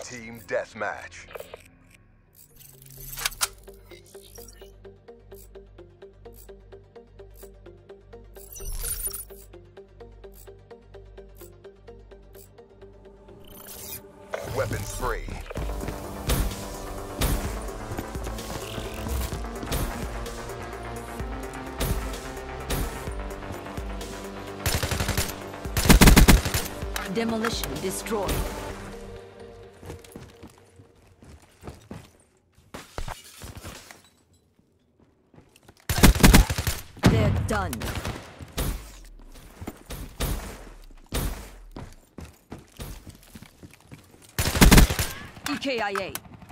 Team Deathmatch. Weapons free. Demolition destroyed. They're done. EKIA.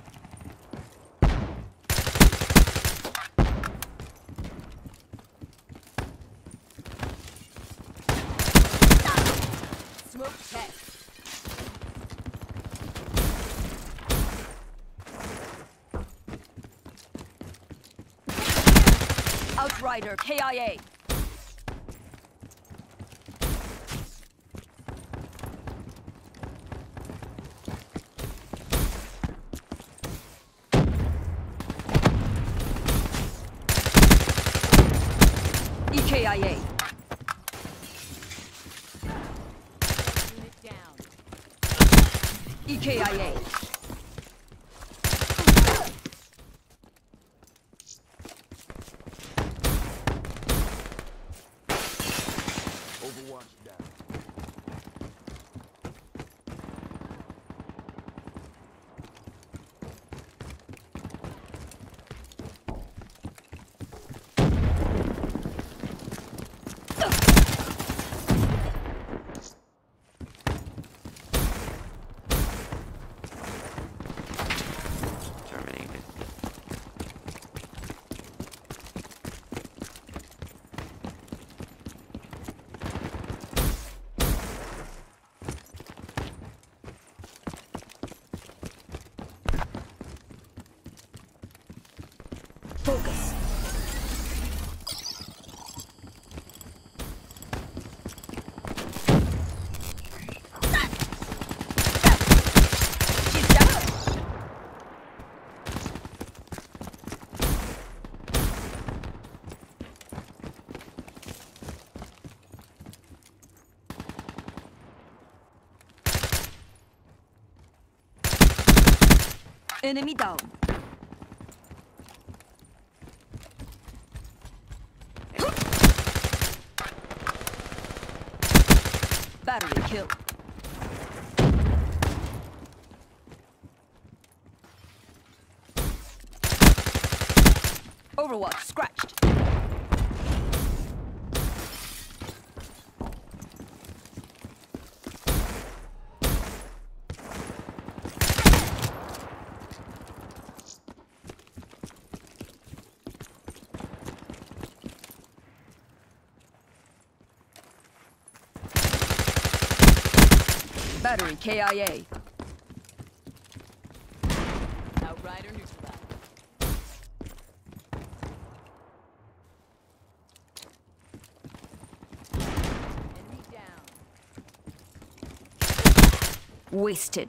Smoke check. Outrider, KIA. EKIA. Unit down. EKIA. Overwatch down. Terminated. Focus. She's down. Enemy down. Battery kill. Overwatch scratched. Battery KIA. Outrider neutralized. Enemy down. Wasted.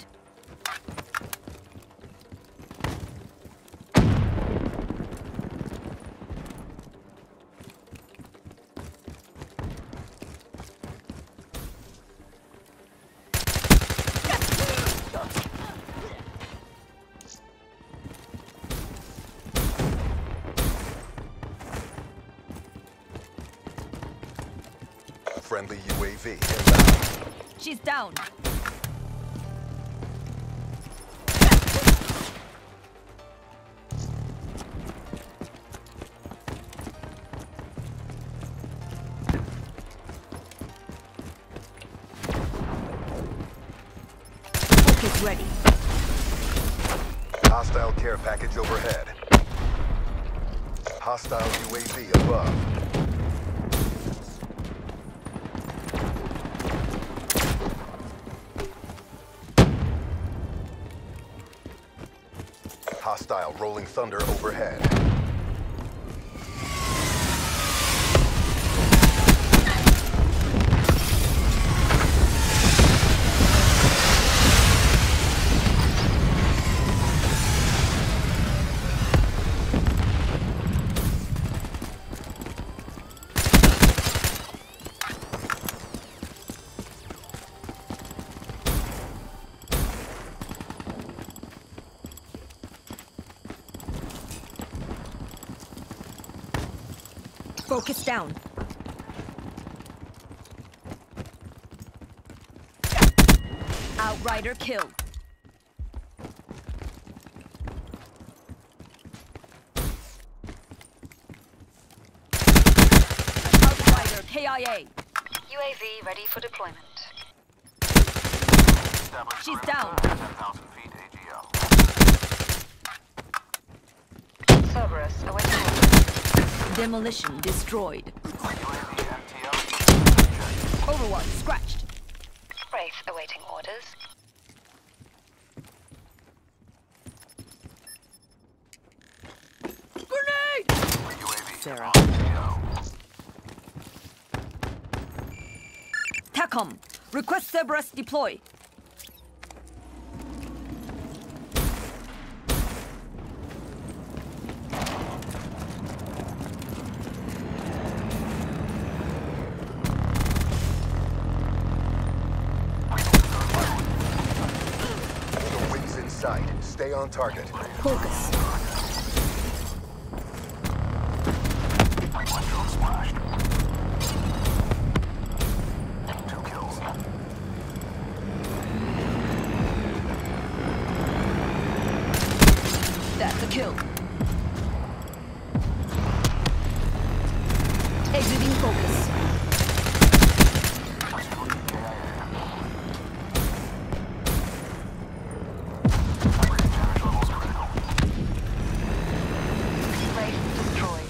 Friendly UAV inbound. She's down. Focus ready. Hostile care package overhead. Hostile UAV above. Hostile rolling thunder overhead. Focus down. Outrider kill. Outrider KIA. UAV ready for deployment. She's down. 10,000 feet AGL. Cerberus awaiting orders. Demolition destroyed. UAV MTL. Overwatch scratched. Wraith awaiting orders. Grenade! UAV Sarah. AO. TACOM. Request Cerberus deploy. The wind's in sight. Stay on target. Focus. One drone splashed. 2 kills. That's a kill. Exiting focus. Wraith destroyed.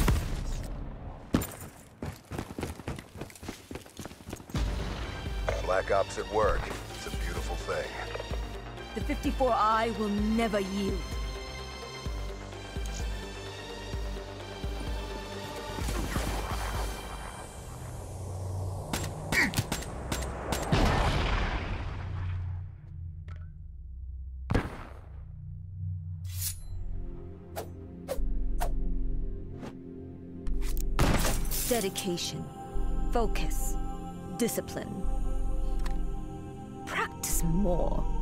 Black Ops at work. It's a beautiful thing. The 54I will never yield. Dedication, focus, discipline. Practice more.